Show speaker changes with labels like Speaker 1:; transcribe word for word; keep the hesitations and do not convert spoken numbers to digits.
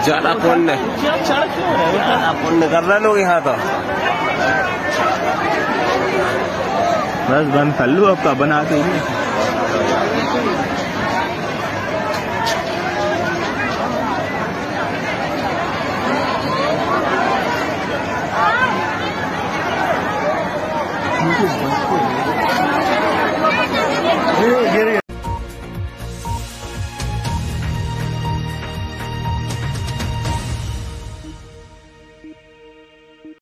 Speaker 1: ज्यादा पुण्य ज्यादा पुण्य कर रहे लोग यहाँ तो।
Speaker 2: बस बंद कर लूँ अब, बना के
Speaker 1: गिर